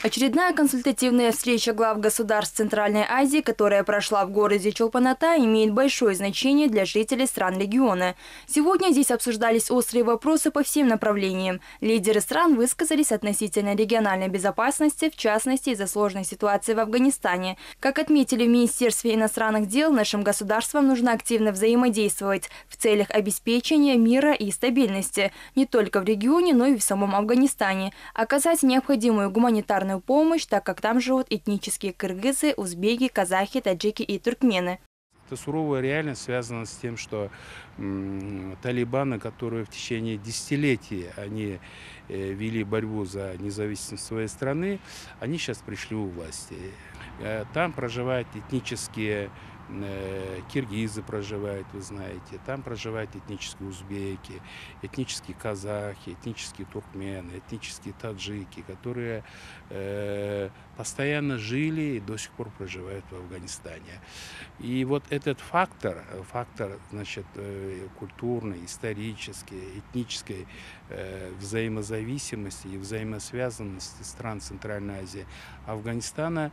Очередная консультативная встреча глав государств Центральной Азии, которая прошла в городе Чолпан-Атай, имеет большое значение для жителей стран региона. Сегодня здесь обсуждались острые вопросы по всем направлениям. Лидеры стран высказались относительно региональной безопасности, в частности из-за сложной ситуации в Афганистане. Как отметили в Министерстве иностранных дел, нашим государствам нужно активно взаимодействовать в целях обеспечения мира и стабильности не только в регионе, но и в самом Афганистане, оказать необходимую гуманитарную помощь, так как там живут этнические кыргызы, узбеки, казахи, таджики и туркмены. Это суровая реальность связана с тем, что талибаны, которые в течение десятилетий они вели борьбу за независимость своей страны, они сейчас пришли у власти. Там проживают этнические киргизы проживают, вы знаете, там проживают этнические узбеки, этнические казахи, этнические туркмены, этнические таджики, которые постоянно жили и до сих пор проживают в Афганистане. И вот этот фактор, значит, культурной, исторической, этнической взаимозависимости и взаимосвязанности стран Центральной Азии, Афганистана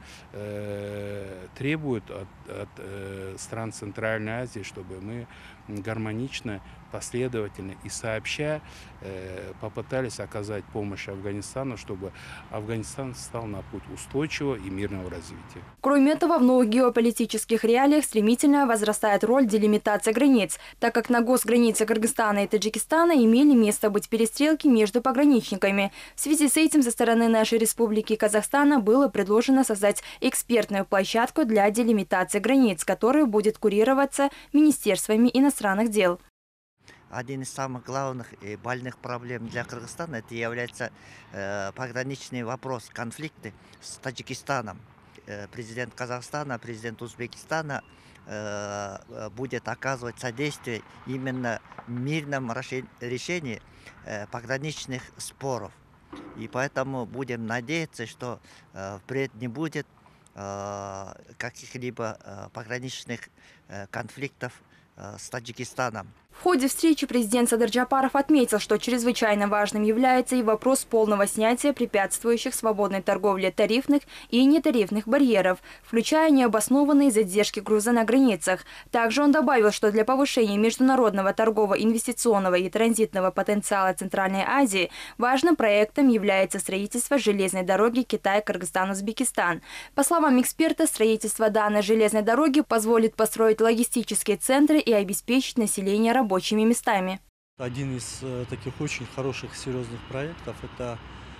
требует от стран Центральной Азии, чтобы мы гармонично, последовательно и сообща попытались оказать помощь Афганистану, чтобы Афганистан стал на путь устойчивого и мирного развития. Кроме этого, в новых геополитических реалиях стремительно возрастает роль делимитации границ, так как на госгранице Кыргызстана и Таджикистана имели место быть перестрелки между пограничниками. В связи с этим со стороны нашей республики Казахстана было предложено создать экспертную площадку для делимитации границ, которая будет курироваться Министерствами иностранных дел. Один из самых главных и больных проблем для Кыргызстана это является пограничный вопрос, конфликты с Таджикистаном. Президент Казахстана, президент Узбекистана будет оказывать содействие именно в мирном решении пограничных споров. И поэтому будем надеяться, что впредь не будет каких-либо пограничных конфликтов с Таджикистаном. В ходе встречи президент Садыр Джапаров отметил, что чрезвычайно важным является и вопрос полного снятия препятствующих свободной торговле тарифных и нетарифных барьеров, включая необоснованные задержки груза на границах. Также он добавил, что для повышения международного торгово-инвестиционного и транзитного потенциала Центральной Азии важным проектом является строительство железной дороги Китай-Кыргызстан-Узбекистан. По словам эксперта, строительство данной железной дороги позволит построить логистические центры и обеспечить население рабочими местами. Один из таких очень хороших, серьезных проектов – это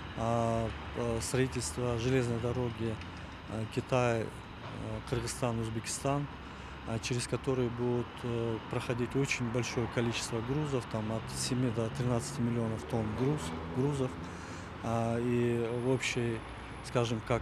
строительство железной дороги Китай, Кыргызстан, Узбекистан, через который будут проходить очень большое количество грузов, там от 7 до 13 миллионов тонн грузов. И в общей, скажем, как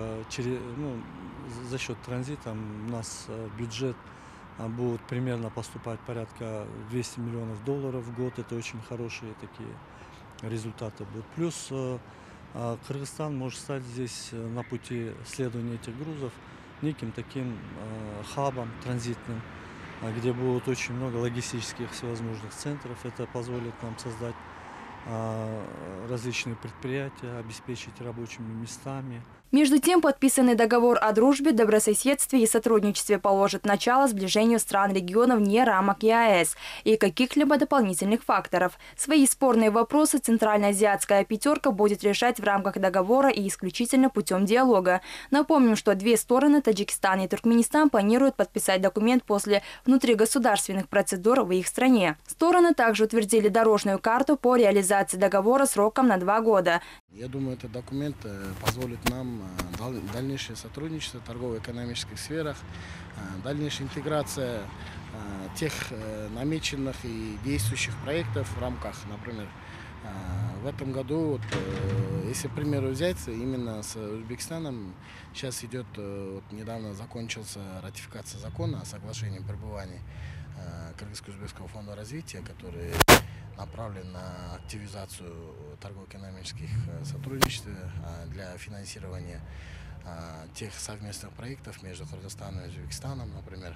за счет транзита у нас бюджет будут примерно поступать порядка 200 миллионов долларов в год. Это очень хорошие такие результаты будут. Плюс Кыргызстан может стать здесь на пути следования этих грузов неким таким хабом транзитным, где будет очень много логистических всевозможных центров. Это позволит нам создать различные предприятия, обеспечить рабочими местами. Между тем, подписанный договор о дружбе, добрососедстве и сотрудничестве положит начало сближению стран региона вне рамок ЕАЭС и каких-либо дополнительных факторов. Свои спорные вопросы Центральноазиатская пятерка будет решать в рамках договора и исключительно путем диалога. Напомним, что две стороны, Таджикистан и Туркменистан, планируют подписать документ после внутригосударственных процедур в их стране. Стороны также утвердили дорожную карту по реализации договора сроком на 2 года. Я думаю, этот документ позволит нам дальнейшее сотрудничество в торгово-экономических сферах, дальнейшая интеграция тех намеченных и действующих проектов в рамках, например, в этом году, если, к примеру, взять, именно с Узбекистаном сейчас идет, недавно закончился ратификация закона о соглашении о пребывании Кыргызско-Узбекского фонда развития, который направлен на активизацию торгово-экономических сотрудничеств для финансирования тех совместных проектов между Кыргызстаном и Узбекистаном, например.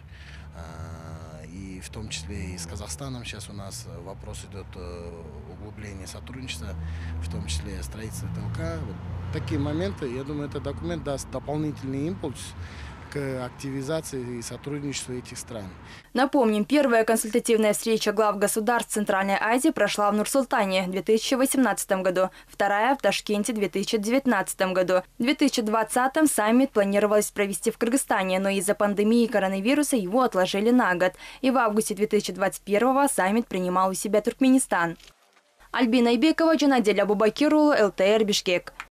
И в том числе и с Казахстаном сейчас у нас вопрос идет углубления сотрудничества, в том числе строительство ТЛК. Вот такие моменты, я думаю, этот документ даст дополнительный импульс к активизации и сотрудничеству этих стран. Напомним, первая консультативная встреча глав государств Центральной Азии прошла в Нур-Султане в 2018 году, вторая в Ташкенте в 2019 году. В 2020 саммит планировалось провести в Кыргызстане, но из-за пандемии коронавируса его отложили на год. И в августе 2021 саммит принимал у себя Туркменистан. Альбина Ибекова, Джанадель Абубакирулу, ЛТР, Бишкек.